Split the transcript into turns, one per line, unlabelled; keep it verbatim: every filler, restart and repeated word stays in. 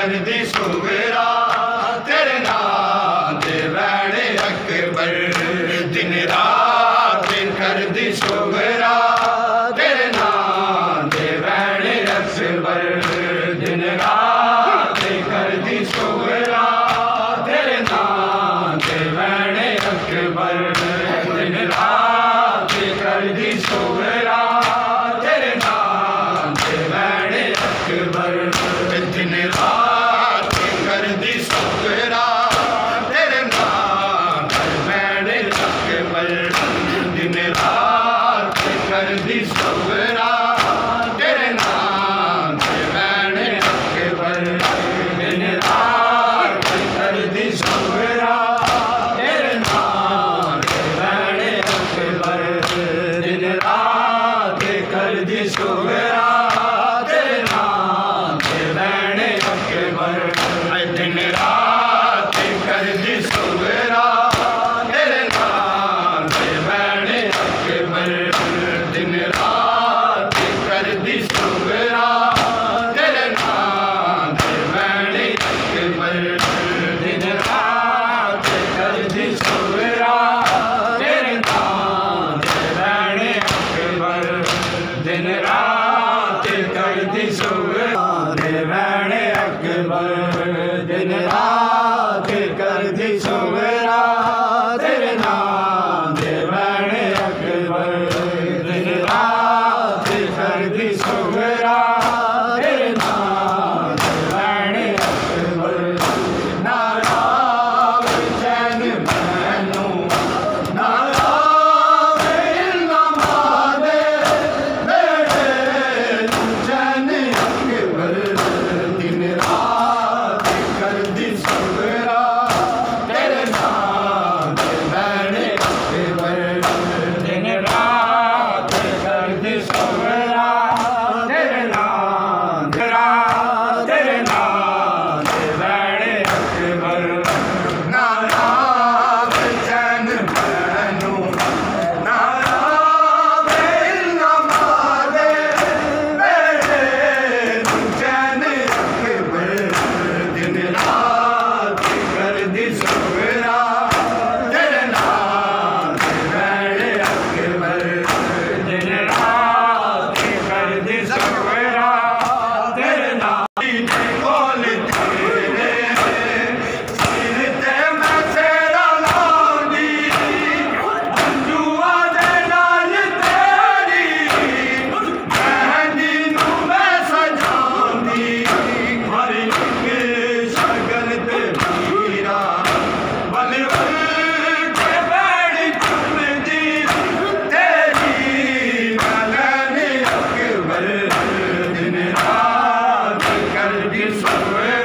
कर दी सुवेरा तेरे नाम दे वैणे अकबर दिन रात कर दी सुवेरा तेरे नाम दे वैणे अकबर दिन रात कर दी सुवेरा तेरे नाम दे वैणे अकबर दिन रात कर दी सुवेरा तेरे नाम दे वैणे अकबर दिन रात कर दी सुवेरा तेरे नाम दे वैणे अकबर दिन रात कर दी सुवेरा तेरे नाम दे वैणे अकबर दिन रात कर दी सुवेरा तेरे नाम दे वैणे अकबर दिन रात कर दी सुवेरा तेरे नाम दे वैणे अकबर दिन रात कर दी सुवेरा तेरे नाम दे वैणे अकबर दिन रात कर दी सुवेरा तेरे नाम दे वैणे अकबर दिन रात कर दी सुवेरा तेरे नाम दे वैणे अकबर दिन रात कर दी सुवेरा दे वैणे अकबर दिन रात कर दी सुवेरा तेरे नाम दे वैणे अकबर दिन रात कर दी सुवेरा तेरे नाम दे वैणे अकबर नाराव चैन मैनू नाराव इल्मा दे मेरे चैन अकबर दिन रात कर दी सुवेरा तेरे नाम दे वैणे अकबर दिन रात कर दी सुवेरा तेरे नाम तेरे नाम दे वैणे अकबर नाराव चैन मैनू नाराव इल्मा दे मेरे चैन अकबर दिन रात कर दी सुवेरा तेरे नाम दे वैणे अकबर दिन रात कर दी सुवेरा तेरे नाम बोल तेरे सिर ते मैं तेरा लांदी अंजुआ दे नाल तेरी मेहंदी नू मैं सजांदी हर एक शगन ते मीरा बल बल के बैठ चुमदी तेरी वैणे अकबर दिन रात कर दी सुवेरा